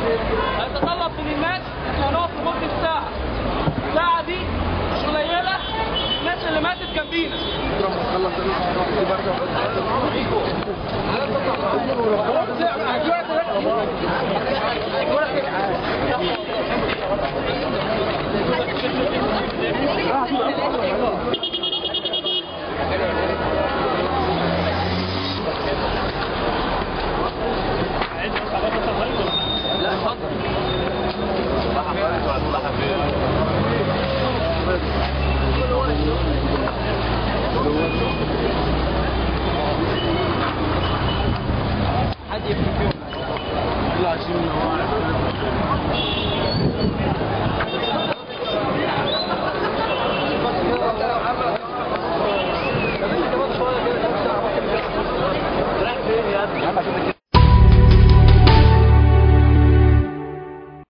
هيتطلب من الناس احنا هنقف لمده ساعه. الساعه دي مش قليله الناس اللي ماتت جنبينا. لا اتفضل. حد يفهم فيهم.